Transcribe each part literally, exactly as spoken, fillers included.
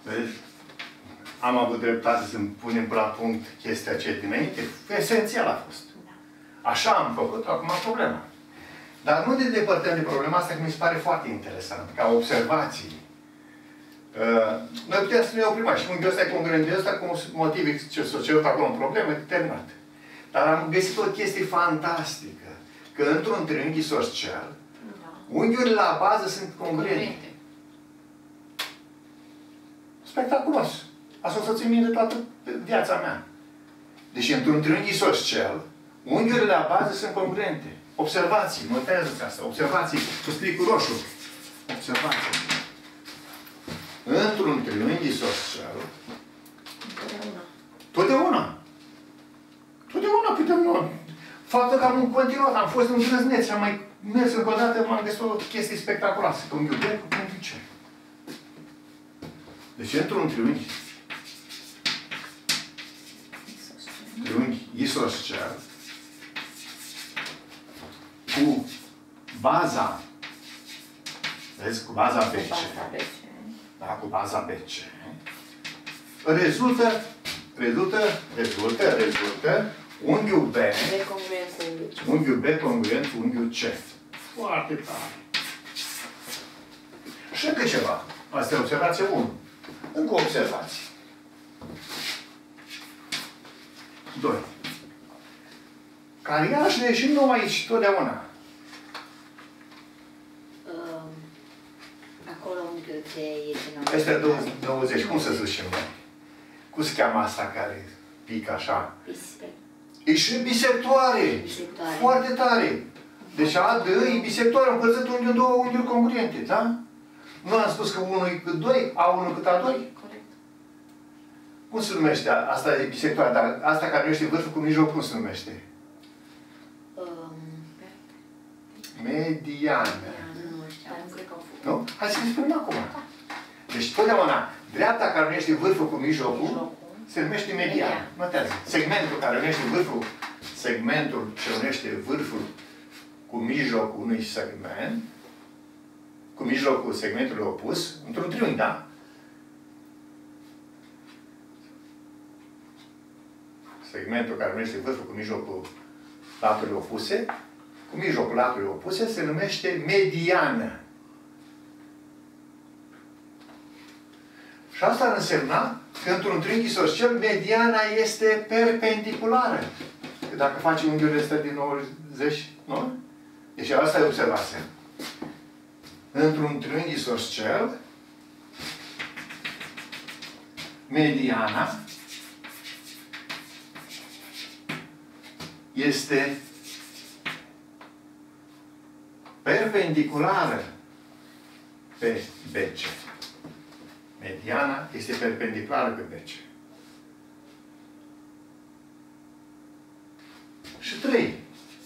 Vedeți? Am avut dreptate să-mi punem la punct chestia ce dinainte. Esențial a fost. Așa am făcut, acum problema. Dar nu ne depărtăm de problema asta, că mi se pare foarte interesant, ca observații. Uh, noi putem să ne oprim și unghiul ăsta e congruent de ăsta, cu motive ce s-a cerut acolo în problemă, terminat. Dar am găsit o chestie fantastică, că într-un triunghi isoscel, unghiurile la bază sunt congruente. Spectaculos! Asta o să țin minte toată viața mea. Deci într-un triunghi isoscel, unghiurile la bază sunt congruente. Observații, notează asta, observații, cu sticul roșu. Observații. Într-un triunghi isoscel, totdeauna. Totdeauna putem noi. Faptul că am continuat, am fost îndrăzneț și am mai mers încă o dată, m-am găsit o chestie spectaculoasă. Cu unghiul B, cu unghiul C. Deci într-un triunghi triunghi isoscel, cu baza, vezi, cu baza B C, da, cu baza B C, rezultă, rezultă, rezultă, rezultă, unghiul B, unghiul B congruent cu unghiul C. Foarte tare. Și încă ceva. Asta e observație unu. Încă o observație. doi. Cariașele și nu aici, totdeauna. Uh, acolo unghiul ce e din Este douăzeci. Cum să zicem noi? Cum se cheamă asta care pică așa? Bisect. E și bisectoare. Bisectoare. Foarte tare. Deci A, D, e bisectoare. Am împărțit unghiul în două unghiuri congruente, da? Nu am spus că unul e cât doi, A unu cât A doi? Cum se numește? Asta e bisectoare, dar asta care nu este vârful cu mijloc, cum se numește? Um, Mediană. nu știu. Nu? Hai să spunem acum. Deci, totdeauna, dreapta care unește vârful cu mijlocul se numește mediană. Notează. Segmentul care unește vârful, segmentul ce unește vârful cu mijlocul unui segment, cu mijlocul segmentului opus, într-un triunghi, da? Segmentul care numește vârful cu mijlocul laturilor opuse, cu mijlocul laturilor opuse, se numește mediană. Și asta ar însemna că într-un triunghi isoscel, mediana este perpendiculară. Că dacă facem unghiurile astea din nouăzeci, nu? Deci asta e observația. Într-un triunghi isoscel, mediana este perpendiculară pe B C. Mediana este perpendiculară pe B C. Și trei.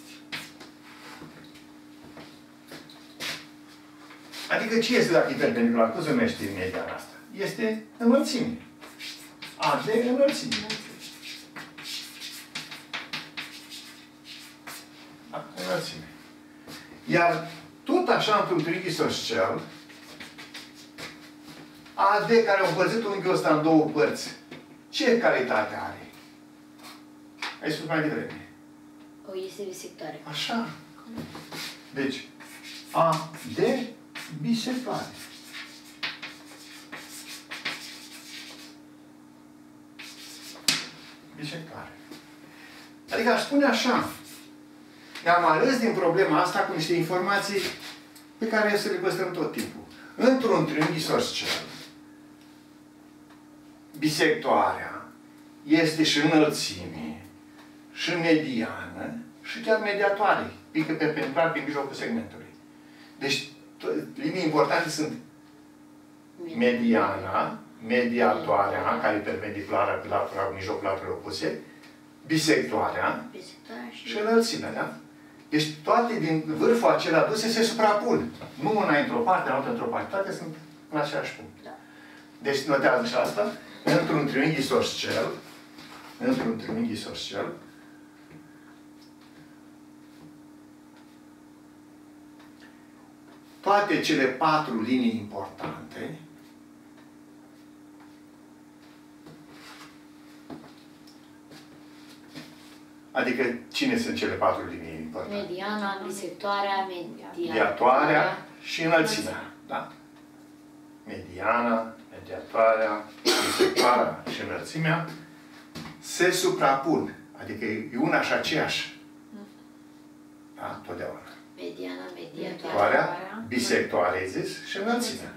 Adică ce este dacă e perpendicular? Cum se numește mediana asta? Este înălțime. A de înălțime. Da, înălțime. Iar tot așa, într-un triunghi isoscel, A D care a împărțit unghiul ăsta în două părți, ce calitate are? Ai spus mai devreme. O este bisectoare. Așa. Deci, A D bisectoare. Bisectoare. Adică aș spune așa. Ne-am ales din problema asta cu niște informații pe care să le păstrăm tot timpul. Într-un triunghi isoscel, bisectoarea este și înălțime, și mediană, și chiar mediatoare. Pică perpendicular pe mijlocul segmentului. Deci, linii importante sunt mediana, mediatoarea, care e perpendiculară pe latura, cu mijlocul laturilor opuse, bisectoarea și înălțimea, da? Deci toate din vârful acela aduse se suprapun. Nu una într-o parte, alta într-o parte. Toate sunt în același punct. Da. Deci notează și asta. Într-un triunghi isoscel, într-un triunghi isoscel, toate cele patru linii importante Adică cine sunt cele patru linii importante? Mediana, bisectoarea, mediatoarea, Mediatoarea și înălțimea. Da? Mediana, mediatoarea, bisectoarea și înălțimea se suprapun. Adică e una și aceeași. Da? Totdeauna. mediana, mediatoarea, Mediatoarea, bisectoarea, ai zis, și înălțimea.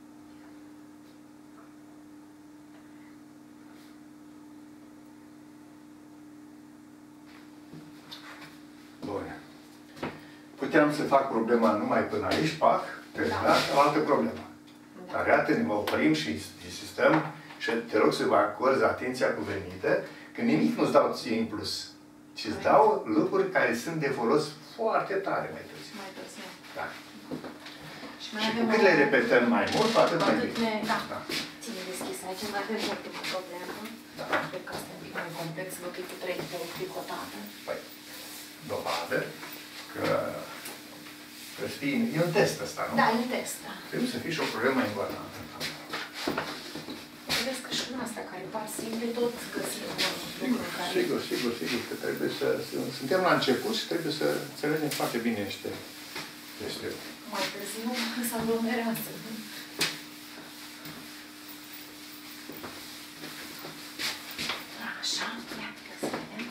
Bun. Puteam să fac problema numai până aici, pac, terminat, o altă problemă. Da. Dar iată, ne oprim și insistăm și te rog să vă acorzi atenția cuvenită, că nimic nu-ți dau ție în plus, ci îți dau lucruri care sunt de folos foarte tare mai târziu. Mai târziu. Da. Și mai Și avem cu cât o- le repetăm mai mult, cu atât mai atât bine. ne- da. Da. Ține deschis aici, mai avem o ultimă problemă. Da. Cred că asta e un pic mai complex, vă că e cu trei puncte cotate. Păi, dovadă că trebuie să fie, e un test ăsta, nu? Da, e un test, da. Trebuie să fie și o problemă importantă. Vedeți că și în astea care par simple, tot găsim lucruri care... Sigur, sigur, sigur, că trebuie să, să... Suntem la început și trebuie să înțelegem foarte bine niște chestiuni. Mai târziu se aglomerează. Așa, iată să vedem.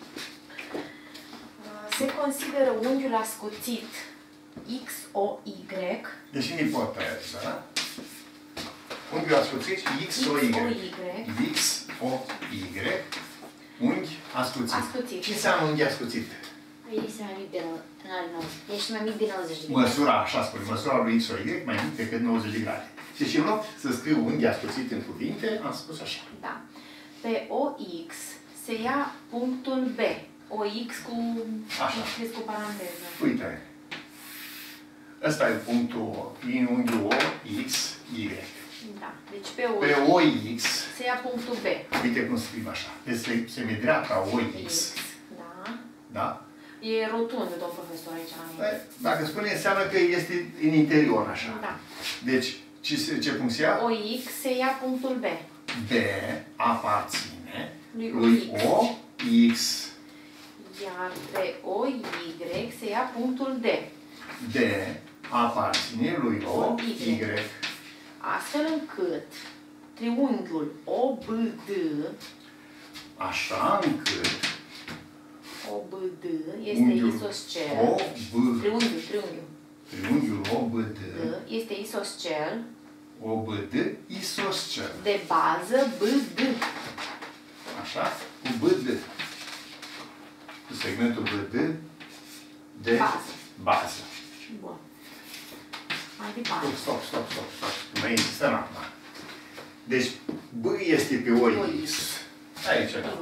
Se consideră unghiul ascuțit X O Y. Deci în ipoteză, unghiul ascuțit X O Y. X O Y. Unghi ascuțit. Ascuțit. Ce înseamnă unghi ascuțit? Este mai mic de nouăzeci. Ești mai mic de nouăzeci de grade. Măsura, așa spune, măsura lui X O Y mai mic decât nouăzeci de grade. Și în loc să scriu unghi ascuțit în cuvinte, am spus așa. Da. Pe O X se ia punctul B. O X cu, Așa. scris cu paranteză. Uite. Ăsta e punctul din unghiul O, X, Y. Da. Deci pe O, Pe O, X, se ia punctul B. uite cum scriu așa. Este semidreapta O, X. Da. Da? E rotund, domn profesor, aici la mine. Dacă spune, înseamnă că este în interior, așa. Da. Deci, ce, se- ce punct se ia? O X se ia punctul B. B aparține Lui lui O X. O, X. Iar pe O Y se ia punctul D. D aparține lui O, Y. Y. Astfel încât triunghiul O B D, Așa încât O B D este unghiul isoscel. O, B, Triunghiul, triunghiul. triunghiul O, B, D, D este isoscel O, B, D, isoscel. de bază B D. Așa? Cu B, D. Cu segmentul B, D de Bază. bază. Bun. Mai departe. Stop, stop, stop, stop. Mai insistăm acum. Deci, B este pe O, X. Aici, da.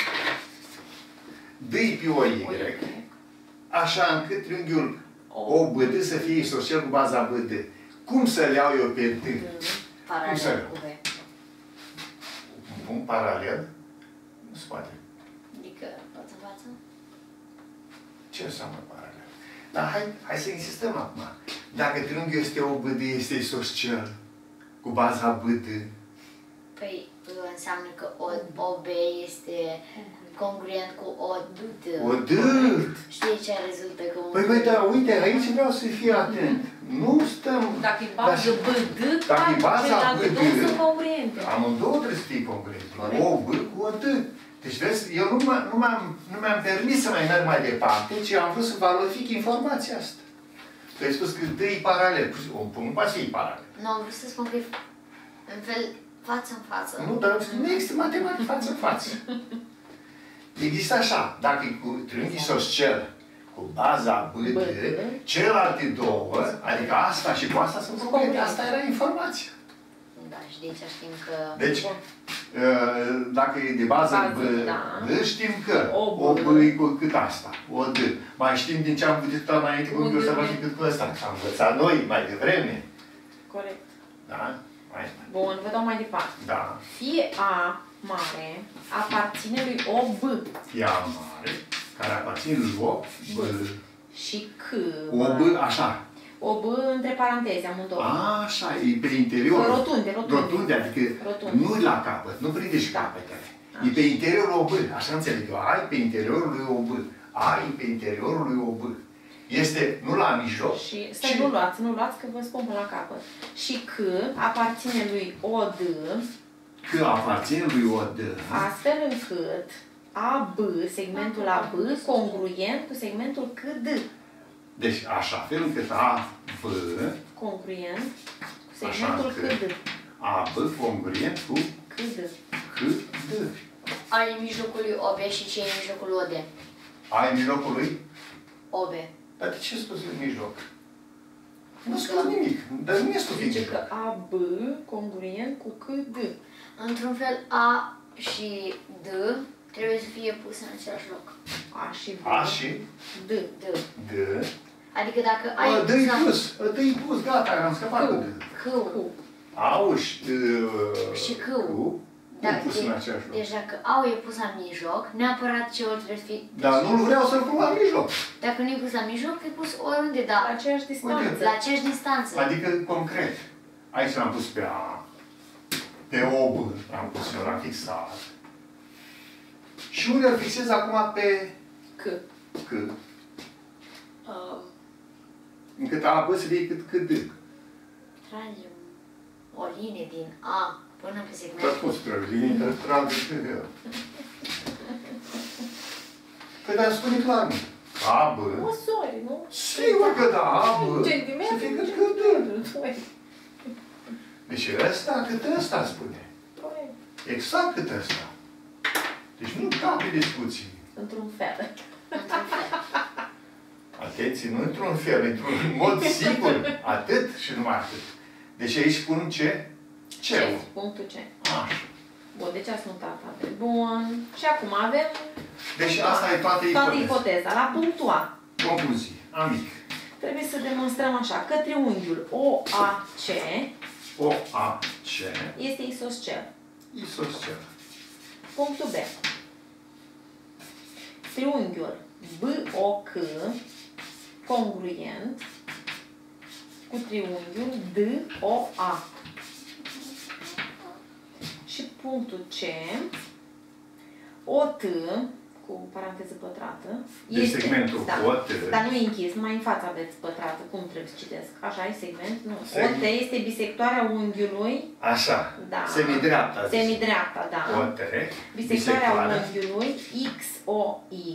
D e pe O, Y. Așa încât triunghiul O, B, D să fie isoscel cu baza B, D. Cum să-l iau eu pe D? Cum să-l Paralel iau? cu B. Un punct paralel? Nu se poate. Adică, față în față? Ce înseamnă paralel? Dar hai, hai să insistăm acum. Dacă triunghiul este O, B, D, este isoscel cu baza B, D. Păi, înseamnă că O, O B este congruent cu O D. O, D! Știi ce rezultă că un... Păi, păi, dar uite, aici vreau să fii atent. Nu stăm... Dacă e bază B D, Dacă e baza dacă B D, două sunt congruente. amândouă trebuie să fie congruente. O, B cu O, D. Deci, vezi, eu nu, m- nu, m-am, nu mi-am permis să mai merg mai departe, ci am vrut să valorific informația asta. Tu ai spus că D e paralel. Un punct nu poate să fie paralel. Nu, am vrut să spun că e în fel față în față. Nu, dar nu există matematică față în față. Există așa, dacă e cu triunghi isoscel cu baza B D, celelalte două, adică asta și cu asta sunt congruente. Asta era informația. Da, și de aici știm că... Deci, Bun. uh, dacă e de bază B Bază, da. D, știm că O B. O B e cu cât asta, O D. Mai știm din ce am discutat mai înainte cu unghiul ăsta Unghiul și cât cu ăsta. Am învățat noi mai devreme. Corect. Da? Mai, Bun, vă dau mai departe. da. Fie A mare aparține lui O B Ea mare, care aparține lui O B. și C O B, mare. așa. O B între paranteze, amândouă. Așa, e pe interior. Rotunde, rotunde. Rotunde, adică Rotunde. nu la capăt, nu prinde și Da. capetele. E pe interiorul O B. Așa înțeleg eu. A e pe interiorul lui O B. A e pe interiorul lui O B. Este nu la mijloc. Și stai, ci... nu luați, nu luați, că vă spun până la capăt. Și C aparține lui O D. C aparține lui O D. Astfel încât A B, segmentul A B, congruent cu segmentul C D. Deci așa fel încât A B congruent cu segmentul C D. A B congruent cu C D. C D. A e în mijlocul lui O B și C e în mijlocul lui O D. A e în mijlocul lui O B. Dar de ce spus în mijloc? Nu spus nimic. Dar nu este Zice că A B congruent cu C D. Într-un fel, A și D trebuie să fie puse în același loc. A și D. A și D. D. D. Adică dacă ai... A, D-i pus. D-i pus. Gata, am scăpat cu D. C. A-ul și... Și C. Da, pus în același loc. Deci dacă A-ul e pus la mijloc, neapărat C-ul trebuie să fie... Dar nu vreau să-l pun la mijloc. Dacă nu e pus la mijloc, e pus oriunde, dar... La aceeași distanță. La aceeași distanță. Adică concret. Aici l-am pus pe A. Pe O B. L-am pus eu, l-am fixat. Și unde îl fixez acum pe C. C. Uh, Încât A B să fie cât, cât D. tragem o linie din A până pe Că segmentul... pus trei linii, că trag de cât eu. Păi dar spune clar, mă. A B. Măsori, nu? Sigur că da, A B. Să Centimetru. fie cât cât D. Deci ăsta cât ăsta spune. Exact cât ăsta. Deci nu capi discuții. Într-un fel. Atenție, nu într-un fel, într-un mod sigur. Atât și numai atât. Deci aici pun ce? Ce? Punctul C. Așa. Bun, deci ați notat atât. Bun. Și acum avem... Deci asta e toată ipoteza. Toată ipoteza. La punctul A. Concluzie. Amic. Trebuie să demonstrăm așa că triunghiul O A C O A C este isoscel. isoscel. Punctul B. Triunghiul B O C congruent cu triunghiul D O A. Și punctul C. O T cu paranteză pătrată. Deci este, segmentul da, O T. Dar nu e închis, numai în fața aveți pătrată. Cum trebuie să citesc? Așa e segment? Nu. Segment. O T este bisectoarea unghiului. Așa. Da. Semidreapta. Semidreapta, da. O T. Bisectoarea unghiului X O Y,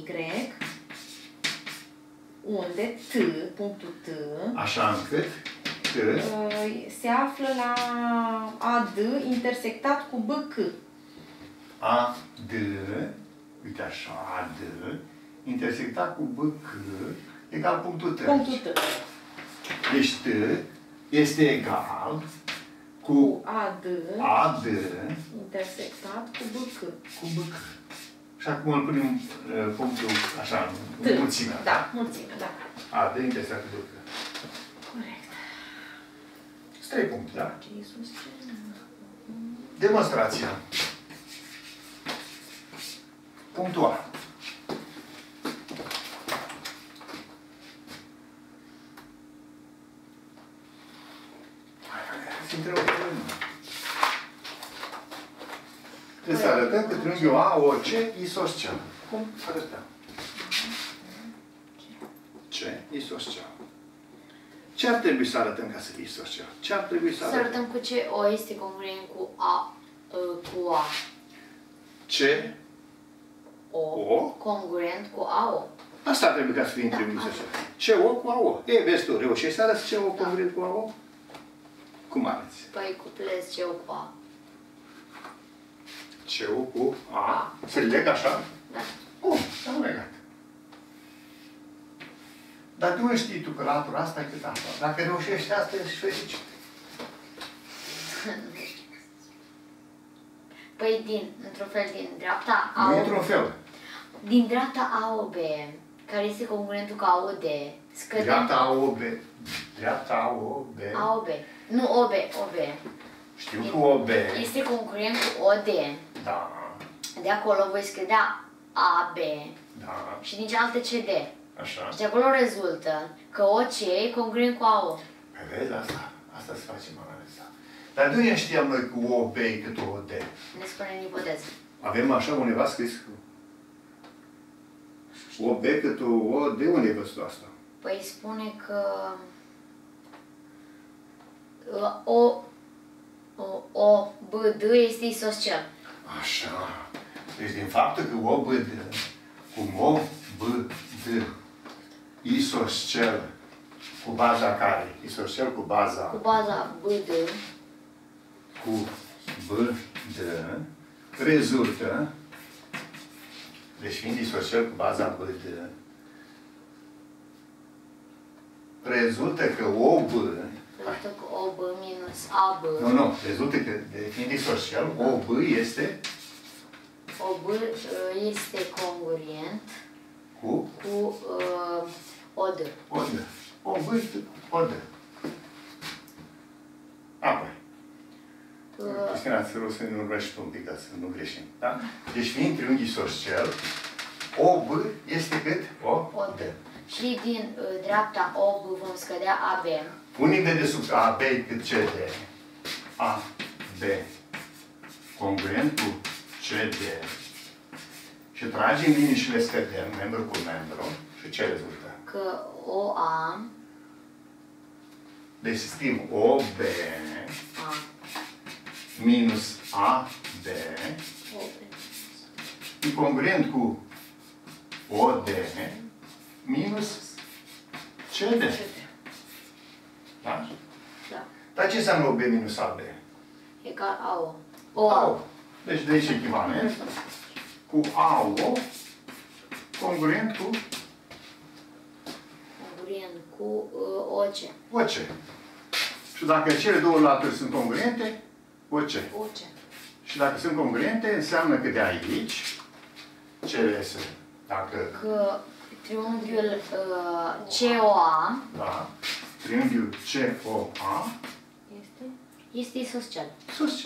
unde T, punctul T, așa încât T se află la A D intersectat cu B C. A D, uite așa, A D, intersectat cu B C, egal punctul T. Punctul T. Deci T este egal cu, cu A D, A D intersectat cu B C. Cu B C. Și acum îl punem uh, punctul, așa, mulțimea. Da, mulțimea, da. A D intersectat cu B C. Corect. Sunt trei puncte, da? Ce e susținut? Demonstrația. Punctul A. Trebuie să arătăm că triunghiul A O C isoscel. Cum arătăm? C isoscel. Ce ar trebui să arătăm ca să fie isoscel? Ce ar trebui să Să arătăm? arătăm cu ce O este congruent cu A, cu A. C O, O congruent cu A O. Asta ar trebui ca să fie în triunghiul isoscel. C O cu A O. E, vezi tu, reușești să arăți C O congruent cu A O? Cum arăți? Păi cuplez C O cu A. C O cu A. Se leg așa? Da. Bun, s-au legat. Dar tu știi tu că latura asta e cât asta. Dacă reușești asta, ești fericit. Păi din, într-un fel, din dreapta A Nu O B. într-un fel. Din dreapta A O B, care este congruentul cu A O D, scădem... Dreapta A O B. Dreapta A O B. A O B. Nu O B, O B. Știu că O B. Este congruent cu O D. Da. De acolo voi scădea A B. Da. Și din cealaltă C D. Așa. Și de acolo rezultă că O C e congruent cu A O. Păi vezi asta? Asta să facem analiza. Dar de unde știam noi cu O B cât O D? Ne spune în ipoteză. Avem așa undeva scris O B cât o O, de unde ai văzut asta? Păi spune că O, o, o B, D este isoscel. Așa. Deci din faptul că O, B, D, cum O, B, D, isoscel, cu baza care? Isoscel cu baza? Cu baza B, D. Cu B, D, rezultă, deci fiind isoscel cu baza B, D, rezultă că O, B, Rezultă că O, B minus A, B. nu, nu, rezultă că fiind isoscel, O, B este O, B este congruent cu cu uh, O, D. O, D. O, B, O, D. Apoi. Cristina, îți rog să nu urmești un pic, ca să nu greșim. Da? Deci fiind triunghi isoscel, O, B este cât? O, O, D. Și din uh, dreapta O, B vom scădea A, B. Punem de desubt A, B cât C, D. A, B congruent cu C, D. Și tragem linii și le scădem, membru cu membru. Și ce rezultă? Că O, A, Deci scriem O, B A, minus A, B O, B. e congruent cu O, D minus C, D. Da? Da. Dar ce înseamnă O, B minus A, B? Egal A, O. O, A. A. Deci de aici echivalent cu A, O congruent cu Congruent cu uh, O, C. O, C. Și dacă cele două laturi sunt congruente, O, C. O, C. Și dacă sunt congruente, înseamnă că de aici, ce reiese? Dacă, Că triunghiul uh, C, O, A da, triunghiul C, O, A Este? este isoscel. sus ce?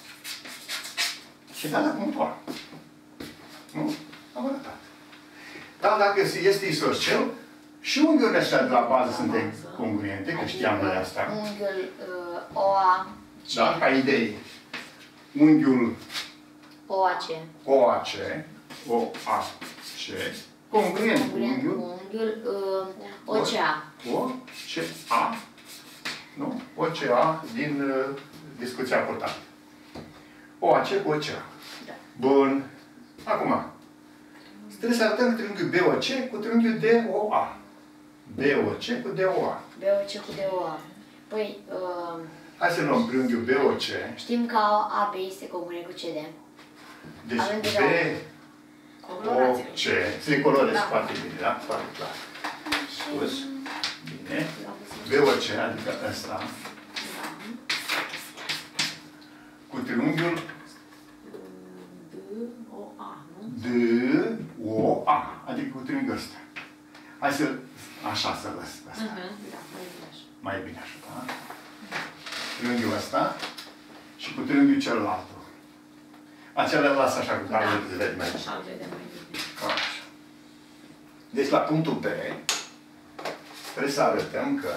Și da, acum toar. Nu? Am arătat. Dar dacă este isoscel, și unghiurile astea de la bază sunt congruente, că știam noi asta. Unghiul uh, O, A, C. Da? Ca idei. Unghiul O, A, C. O, A, C, O, A, C, congruent cu Congruent cu unghiul unghiul uh, O, C, A. O, C, A, nu? O, C, A din uh, discuția purtată. O, A, C cu O, C, A. Da. Bun. Acum, trebuie să arătăm triunghiul B, O, C cu triunghiul D, O, A. B, O, C cu D, O, A. B, O, C cu D, O, A. Păi, uh, Hai să luăm triunghiul B, O, C. știm că A, B este congruent cu C, D. Deci Avem B, deja O, C. Să le colorez foarte bine, da? Foarte clar. Sus. Bine. B, O, C, adică ăsta. Cu triunghiul D, O, A, nu? D, O, A. Adică cu triunghiul ăsta. Hai să... Așa să lăs asta. Uh-huh. Da, mai bine așa. Mai bine așa, da? Triunghiul ăsta și cu triunghiul celălalt. Acela las așa cu care îl vedem mai bine. Așa îl vedem mai bine. Așa. Deci la punctul B trebuie să arătăm că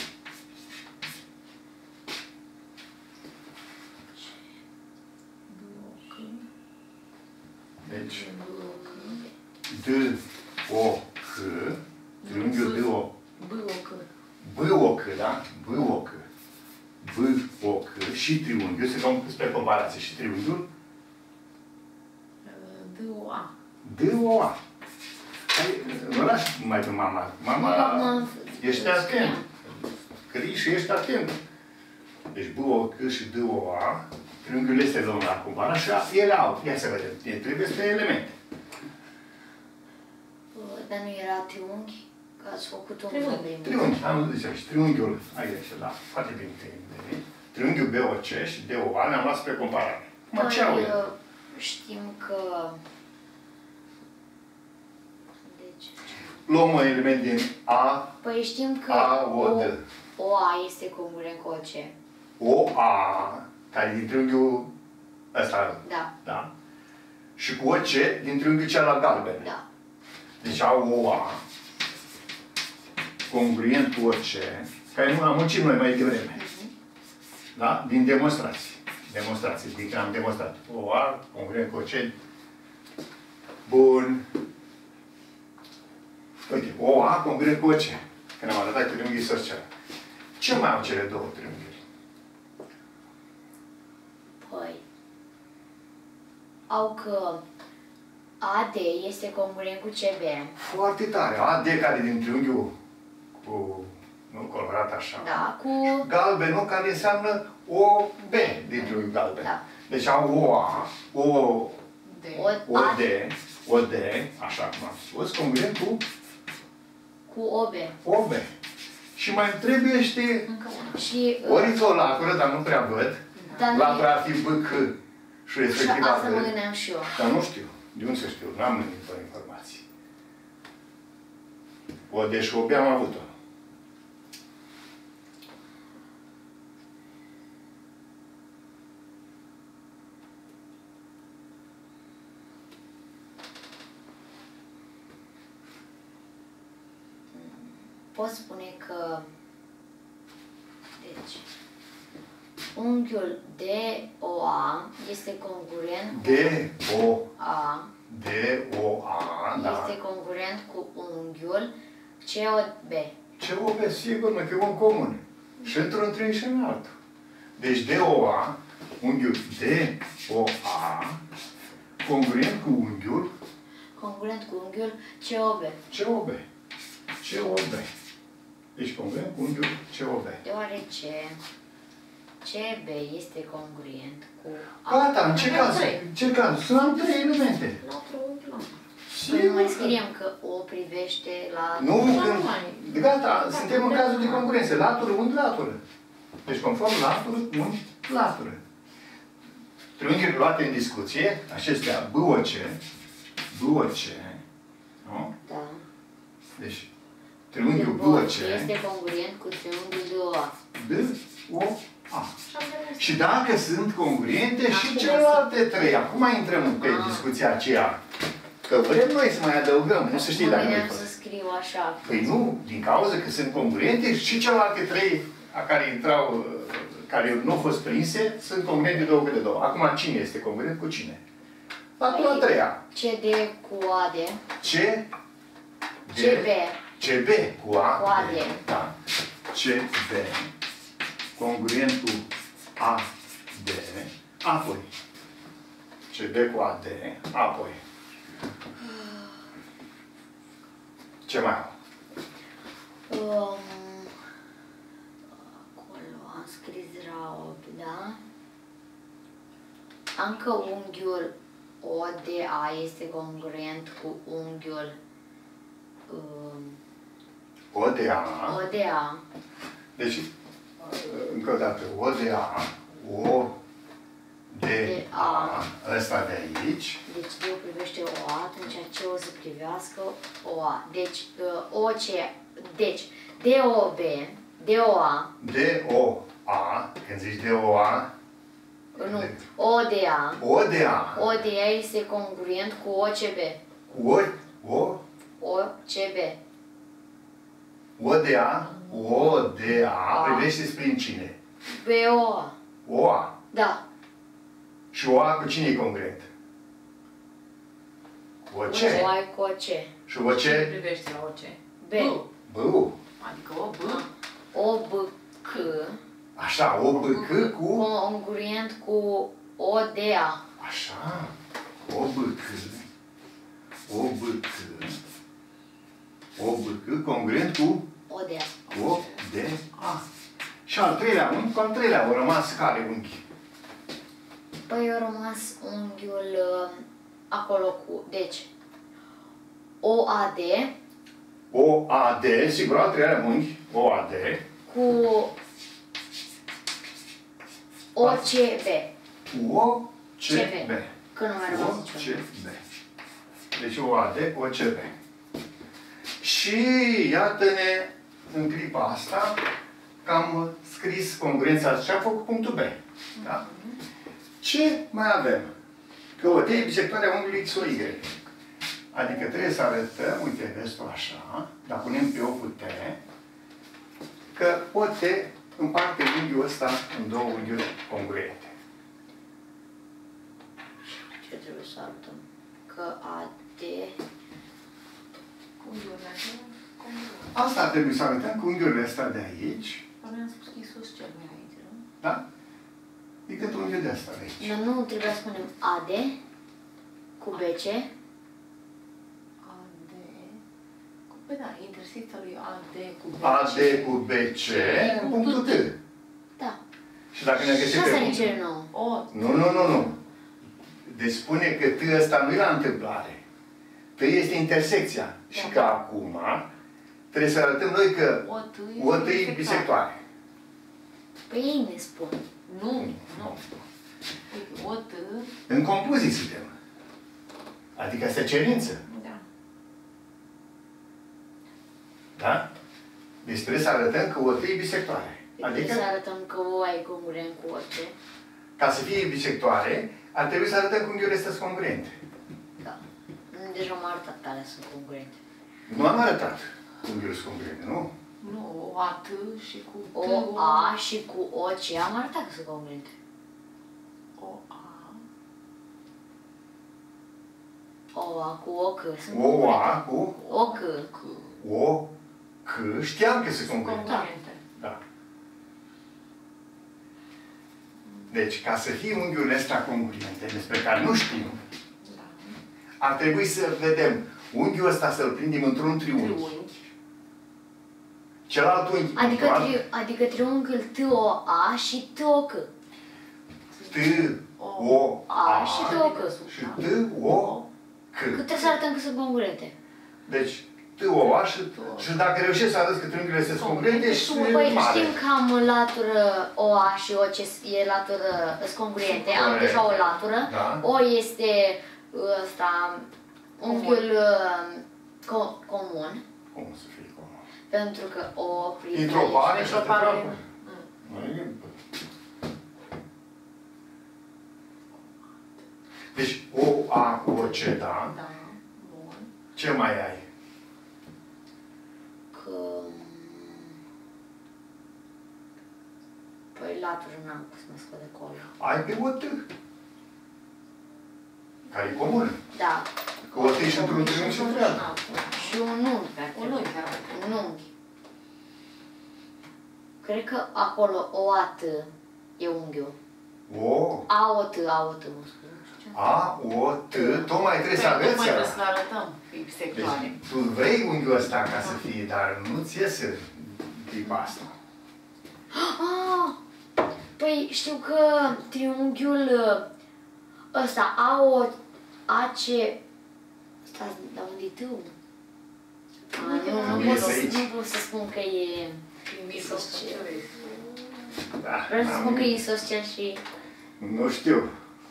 deci D, O, C, triunghiul D, O, B, O, C. B, O, C, da? B, O, C. B, O, C și triunghiul, să luăm spre comparație, și triunghiul D, O, A. D, O, A. Nu lași mai pe mama. Mama, ești atent. Scrii și ești atent. Deci B, O, C și D, O, A, triunghiurile este luăm la compara și ele au. Ia să vedem. Trebuie să elemente. Dar nu era triunghi? Că ați făcut un Triunghi. Triunghi, am zis aici. Triunghiul, aici, da. Foarte bine te triunghiul B, O, C și D, O, A ne-am luat spre comparare. Mă, ce au ele? Știm că... Deci... Luăm un element din A, Păi știm că A, O, D. O, A este congruent cu O, C. O, A, care e din triunghiul ăsta, Da. da? Și cu O, C din triunghiul celălalt galben. Da. Deci au O, A, congruent cu O, C, care nu am muncit noi mai devreme. Uh-huh. Da? Din demonstrații. Demonstrație. Adică am demonstrat. O A congruent cu O C. Bun. Uite, O A congruent cu O C. Când am arătat triunghiul isoscel. Ce mai au cele două triunghiuri? Păi, au că A D este congruent cu C B. Foarte tare. A D care din triunghiul cu, nu, colorat așa. Da, cu... Galbenul care înseamnă O B din triunghiul galben. Da. Deci au O A, O, D. O, O A, D, O D, așa cum am spus, congruent cu cu O B. O B. Și mai trebuie, știi, Încă una. Și... uh, ori o latură, dar nu prea văd. Dar nu Latura e- ar fi B, C și Și respectiv asta mă A D. gândeam și eu. Dar nu știu. De unde să știu? Nu am nicio informații. O D și O B am avut-o. Pot spune că... Deci... Unghiul D O A este congruent D, O, A D, O, A, da. este congruent cu unghiul C O B. Ce O B, sigur, mă, că e un comun. Și într-un triunghi și în altul. Deci D, O, A, unghiul D, O, A, congruent cu unghiul Congruent cu unghiul C O B. C, O, B. C, O, B. Deci congruent cu unghiul C, O, B. Deoarece C B este congruent cu A. Gata, în ce Avem caz? trei. Ce caz? Sunt am trei elemente. Latură, unghi, latură. Păi nu mai Sigur. scriem că O privește la... Nu, Da, când... nu mai- Gata, suntem în cazul de congruență. Latură, unghi, latură. Deci conform latură, unghi, latură. Triunghiurile luate în discuție, acestea B O C, B O C, nu? Da. Deci, triunghiul B O C, este congruent cu triunghiul D O A. D, O, A. Și am demonstrat. Și dacă sunt congruente și Acum celelalte trei. Acum intrăm pe Ah. discuția aceea. Că vrem noi să mai adăugăm, nu să știi Mă dacă gândeam nu să scriu așa. Păi nu, din cauza că sunt congruente și celelalte trei a care intrau, care nu au fost prinse, sunt congruente două câte două. Acum cine este congruent cu cine? Latura a treia. C D cu A D. C, D, C B. C B cu A, Cu A, D. D. Da. C, B, congruent cu A, D, apoi C B cu A, D, apoi ce mai au? Um, acolo am scris Raob, da? Încă unghiul O D A este congruent cu unghiul um, O de A. O D A. Deci, încă o dată, O de A, O de A, ăsta de aici, Deci D privește O A, atunci C o să privească O A. Deci uh, O C, deci D O B, D O A, D O A, când zici D O A, nu, O D A. O de A, O D A este congruent cu O C B. cu O, O, O C B. O de A, O de A, A. privește prin cine? B O A. O A. Da. Și O A cu cine e congruent? Cu O C. O A cu O C. Și O C? Ce privește la O C? B. B. Adică O, B. O B C. Așa, O B C cu... Congruent cu O D A. Așa. O B C. O B C. O B C congruent cu O D A. O D A. Și al treilea unghi, cu al treilea au rămas care unghi? Păi a rămas unghiul uh, acolo cu... Deci, O A D O A D, sigur, al treilea unghi, O A D, cu O C B. cu O C B. Că nu mai rămas O C niciunul. B. Deci O A D, O C B. Și iată-ne în clipa asta că am scris congruența și am făcut punctul B. Da? Ce mai avem? Că O T e bisectoarea unghiului X O Y. Adică trebuie să arătăm, uite, vezi tu așa, dar punem pe O cu T, că O T împarte unghiul ăsta în două unghiuri congruente. să arătăm? Că A D... Unghiurile astea, congruente. Asta ar trebui să arătăm cu unghiurile astea de aici. Dar noi am spus că e sus cel mai aici, nu? Da? E cât un unghiul de asta de aici. Dar nu trebuie să spunem A D cu B C. A D... Păi da, intersecția lui A D cu B C. A D cu B C, punctul T. Da. Și dacă ne găsim Și pe asta ne punct... cere nouă. O, Nu, nu, nu, nu. Deci spune că T ăsta nu e la întâmplare. T este intersecția. Da. Și că acum trebuie să arătăm noi că O, T e o T e bisectoare. bisectoare. Păi ei ne spun. Nu, nu. Uite, o T... În concluzii suntem. Adică asta e cerință. Da. Da? Deci trebuie să arătăm că o T e bisectoare. Adică Adică, să arătăm că O e congruent cu orice. ca să fie bisectoare, ar trebui să arătăm că unghiurile astea sunt congruente. Da. Deja am arătat că alea sunt congruente. Nu am arătat unghiurile sunt congruente, nu? Nu, o A T și cu T, O A și cu O C am arătat că sunt congruente. O A. O A cu O C sunt O congruente. A cu O C. C. O C, știam că sunt congruente. Congruente. Da. Deci, ca să fie unghiurile astea congruente, despre care nu știm, Da. ar trebui să vedem unghiul ăsta să-l prindem într-un triunghi. Triunghi. Celălalt unghi. Adică, celălalt- tri, adică triunghiul T O A și T O C. T, O, A A și T O C. și T, O, C. Cât trebuie să arătăm că sunt congruente? Deci, T, O, A și, și dacă reușesc să arăți că triunghiurile sunt congruente, și Păi mare. știm că am latură O A și O C e latură, sunt congruente. Am Corect. deja o latură. Da. O este ăsta, unghiul uh, co comun. Cum să fie comun? Pentru că O prinde Într-o parte și Într-o altă parte. parte. Mm. Nu e- Deci, O, A cu O, C, da? Da. Bun. Ce mai ai? Că... Păi latură n-am cum să mă scot de acolo. Ai pe O, T. Care e comună. Da. Că O, T și într-un triunghi și într-un Și un unghi pe acolo. Un unghi, da. Un unghi. Cred că acolo O A T e unghiul. O, A O T, A O T, mă scuze. A, O, T, tocmai trebuie să Păi, arăți tocmai trebuie ăla. să-l arătăm. E bisectoare. Deci, tu vrei unghiul ăsta ca să fie, dar nu-ți iese tipa asta. Ah! Păi știu că triunghiul ăsta A O A C. Stați, dar unde e tău? Nu, nu, Nu pot iese să, aici. nu pot să spun că e... Isoscel. Da, Vreau să n-am- spun că e isoscel și... Nu știu.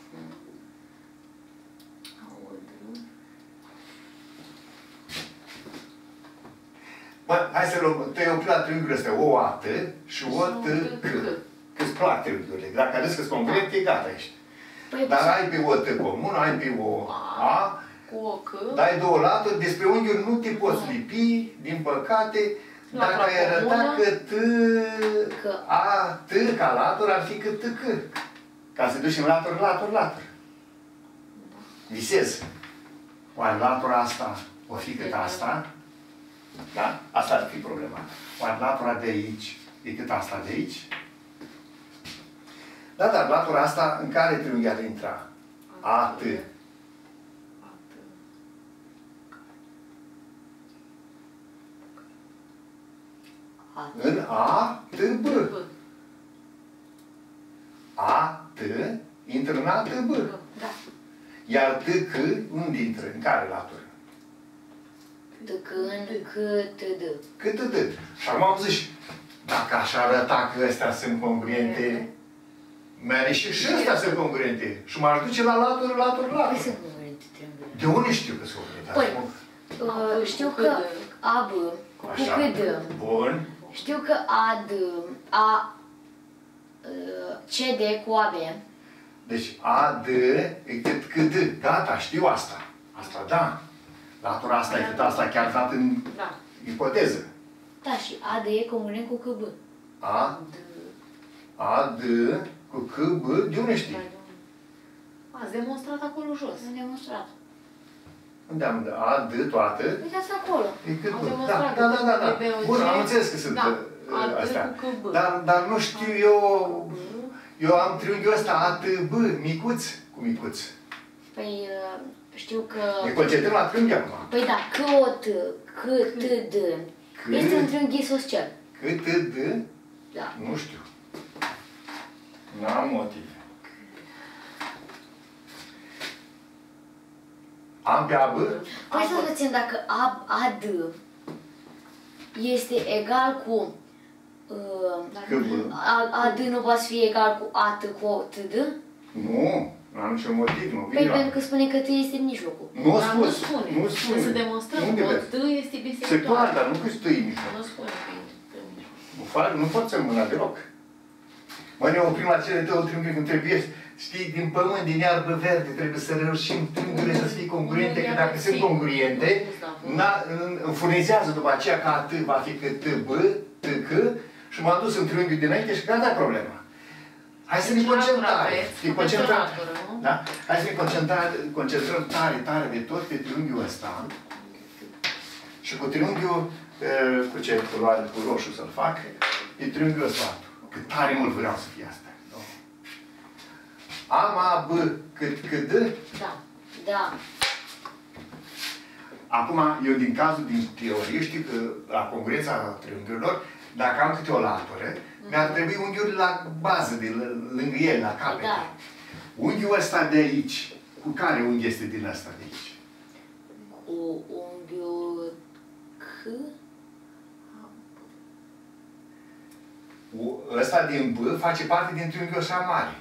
Bă, hai să luăm, te-ai oprit la triunghiul ăsta, O, A, T și O, T, C. Că-ți plac triunghiurile. Dacă arăți că-s concret, e gata ești. Păi, Dar ai pe O, T comun, ai pe O, A, Cu o C. dai două laturi, despre unghiuri nu te poți lipi, din păcate, dacă Latura ai arătat comună. că T, Că. A, T ca latură ar fi că T, C. Ca să duci în latură, latură, latură. Visez. Oare latura asta o fi cât asta? Da? Asta ar fi problema. Oare latura de aici e cât asta de aici? Da, dar latura asta în care triunghi ar intra? A, T. A, În A, T, B. A, T, intră în A, T, B. da. Iar T, C, unde intră? În care latură? D, C, N, C, T, D. Cât atât. Și acum am zis, dacă aș arăta că astea sunt congruente, mi-ar ieși și astea sunt congruente. Și m-aș duce la latură, latură, Păi latură. sunt congruente triunghiurile. De unde știu că sunt congruente? Păi, Acum, uh, știu că A, B, cu așa. C, D. Bun. Știu că A, D, A, uh, C, D cu A, B. Deci A, D, e cât C, D. Gata, știu asta. Asta da. Latura asta e cât asta, chiar dat în Da. ipoteză. Da, și A, D e congruent cu C, B. A, A, D, cu C, B, de unde știi? Ați demonstrat acolo jos. Am demonstrat. Unde am A, D, toată? Uitați acolo. E cât Am bă? Da, demonstrat da, da, da, da. că B O C. Bun, am înțeles că sunt Da. uh, A, D astea. cu C, B. Dar, dar nu știu eu... Eu am triunghiul ăsta A, T, B, micuț cu micuț. Păi uh, știu că... Ne concentrăm la triunghi acum. Păi da, C O T, C T D. C- Este un triunghi isoscel. Cât, T, D? Da. Nu știu. N-am motiv. Am pe A, B? Păi să vedem dacă A, A D este egal cu... Uh, Că B? A, A D nu poate fi egal cu A T cu O T D? Nu. N-am niciun motiv, nu Păi vine la... pentru că spune că T este în mijlocul. Nu Dar spune. nu spune. Nu spune. Să demonstrăm Unde că vezi? D este bisectoare. Sectoare, dar nu că stăi în mijloc. Nu spune că e în mijloc. Nu, fac, nu pot să mâna deloc. Mă, ne oprim la cele două triunghiuri când trebuie, știi, din pământ, din iarbă verde, trebuie să reușim triunghiurile să fie congruente, că dacă sunt congruente, îmi furnizează după aceea că A T va fi cât T B, T C, și m-am dus în triunghiul dinainte și gata problema. Hai să ne concentrăm. Ne concentrăm. Da? Hai să ne concentrăm, concentrăm tare, tare de tot pe triunghiul ăsta. Și cu triunghiul, cu ce culoare, cu roșu să-l fac, e triunghiul ăsta. Că tare mult vreau să fie asta. Am A, B, cât, cât D? Da. Da. Acum, eu din cazul, din teorie, știu că la congruența triunghiurilor, dacă am câte o latură, mm-hmm. mi-ar trebui unghiuri la bază, de lângă el, la capete. Da. Unghiul ăsta de aici, cu care unghi este din ăsta de aici? Cu unghiul C? Ăsta din B face parte din triunghiul ăsta mare.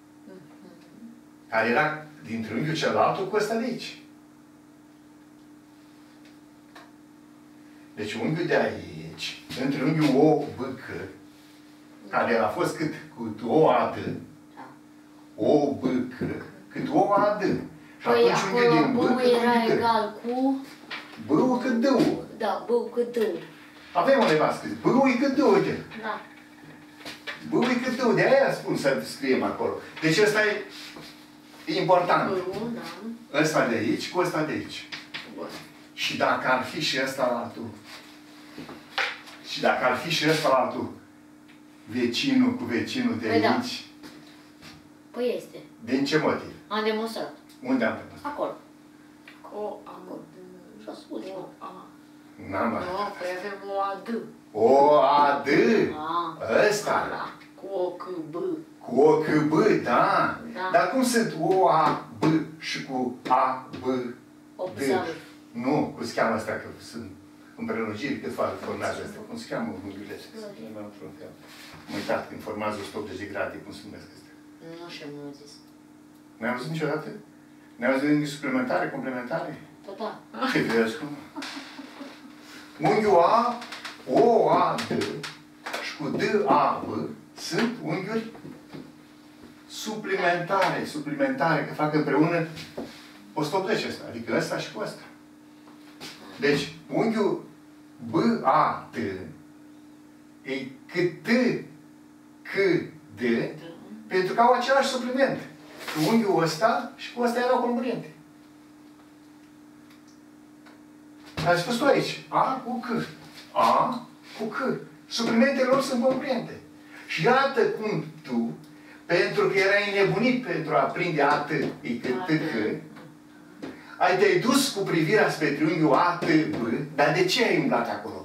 Care era din triunghiul celălalt cu ăsta de aici. Deci unghiul de aici, în triunghiul O, B, C, care a fost cât? Cât O, A, D. O, B, C, cât O, A, D. Și Păi atunci unghiul din B, acolo cât era unghiul D. egal cu... B-ul cât D-ul. Da, B-ul cât D-ul. Avem undeva scris. B-ul e cât D-ul, uite. Da. B-ul e cât D-ul. De aia spun să scriem acolo. Deci ăsta e important. B-ul, da. Ăsta de aici cu ăsta de aici. Bun. Și dacă ar fi și ăsta la altul, și dacă ar fi și ăsta la altul, vecinul cu vecinul de Păi da. aici, Păi este. din ce motiv? Am demonstrat. Unde am demonstrat? Acolo. Cu A, Jos, ultima. cu A. N-am Nu, arătat. păi avem o A, D. O, A, D. Ah. Ăsta. Da. Cu O, C, B. Cu O, C, B, da. Da. Dar cum sunt O, A, B și cu A, B, opt D? saluri. Nu, cum se cheamă astea, că sunt în prelungiri, cât fac formează astea. Cum se cheamă unghiurile astea? Am uitat când formează o sută optzeci de grade, cum se numesc astea. Nu știu, nu am zis. Ne-ai auzit niciodată? Ne-ai auzit unghi suplimentare, complementare? Da, da. Ce vezi cum? Unghiul A, O, A, D și cu D, A, B sunt unghiuri suplimentare, suplimentare, că fac împreună o sută optzeci ăsta, adică ăsta și cu ăsta. Deci, unghiul B, A, T e cât T, C, D, pentru că au același supliment. Cu unghiul ăsta și cu ăsta erau congruente. Ai spus tu aici, A cu C. A cu C. Suplimentele lor sunt congruente. Și iată cum tu, pentru că erai nebunit pentru a prinde A, T, e cât T, C, ai te-ai dus cu privirea spre triunghiul A, T, B, dar de ce ai umblat acolo?